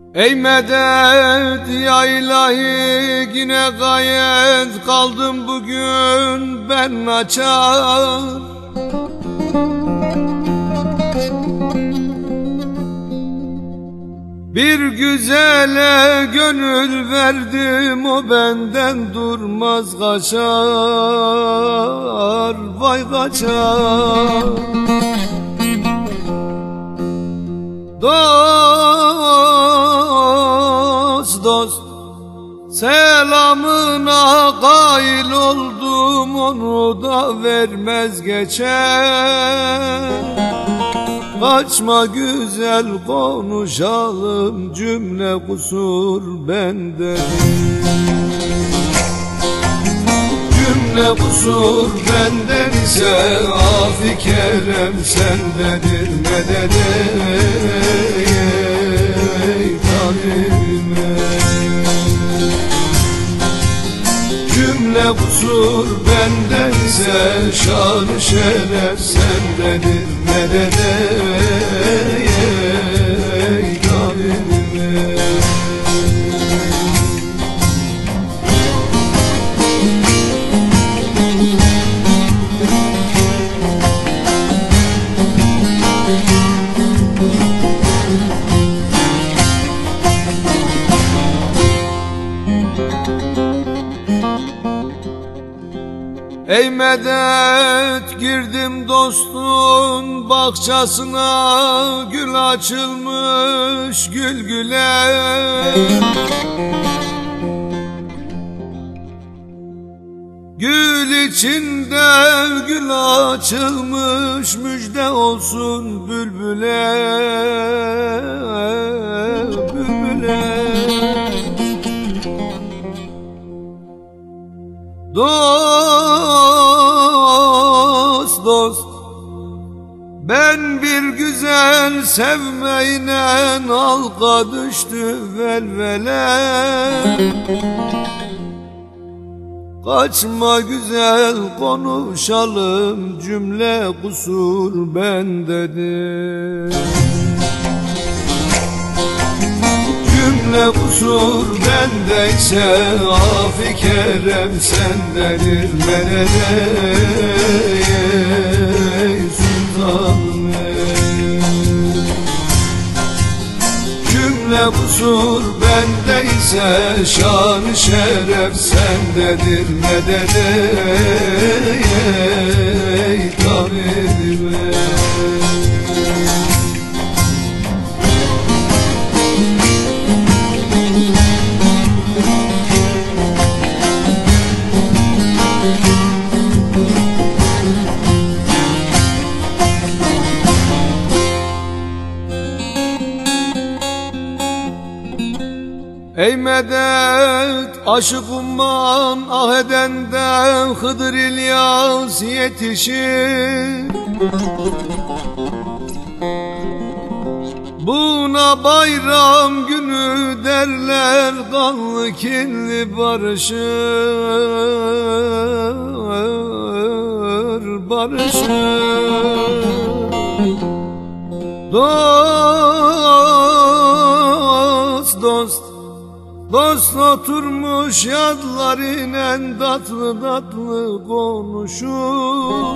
Ey medet ya ilahi, yine gayet kaldım bugün ben açar. Bir güzele gönül verdim, o benden durmaz kaçar, vay kaçar. Dost selamına kail oldum, onu da vermez geçer. Kaçma güzel, konuşalım, cümle kusur bendedir. Cümle kusur benden ise af-ı kerem sendedir medet ey Tanrı'me. Cümle kusur benden ise şan-ı şeref sendedir medet ey Tanrı'me. Ey medet, girdim dostun bahçesine, gül açılmış gül güle. Gül içinde gül açılmış, müjde olsun bülbüle, bülbüle. Dost ben bir güzel sevmeyle halka düştü velvele. Kaçma güzel, konuşalım, cümle kusur bendedir. Cümle kusur bendeyse af-ı kerem sendedir medet ey sultanım. Cümle kusur bendeyse şan-ı şeref sendedir medet ey Tanrı'me. Ey medet, aşık umman ah edenden Hıdır İlyas yetişir. Buna bayram günü derler, kanlı kinli barışır, barışır. Dost oturmuş yadlarıyla tatlı tatlı konuşur.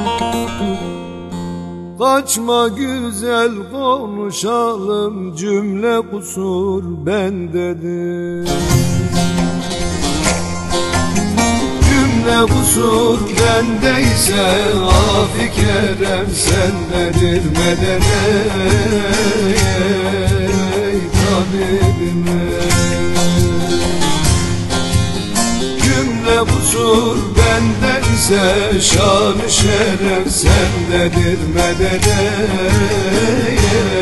Kaçma güzel, konuşalım, cümle kusur bendedir. Cümle kusur bendeyse af-ı kerem sendedir medet ey Tanrı'me. Cümle kusur bendense şan-ı şeref sendedir medet ey